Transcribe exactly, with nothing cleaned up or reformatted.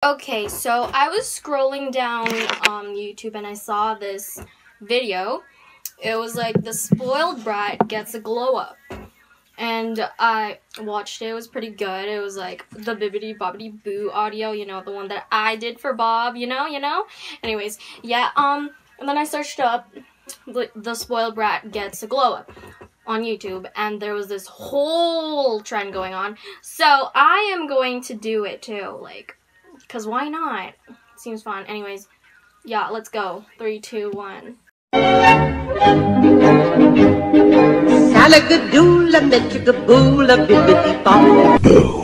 Okay, so I was scrolling down um, YouTube and I saw this video. It was like the spoiled brat gets a glow up. And I watched it. It was pretty good. It was like the bibbidi bobbidi boo audio, you know, the one that I did for Bob, you know, you know? Anyways, yeah, um, and then I searched up the, the spoiled brat gets a glow up on YouTube, and there was this whole trend going on. So I am going to do it too, like, because why not? It seems fun. Anyways, yeah, let's go. Three, two, one. Salagadoola, metrigaboula, bibbidi-bobbidi.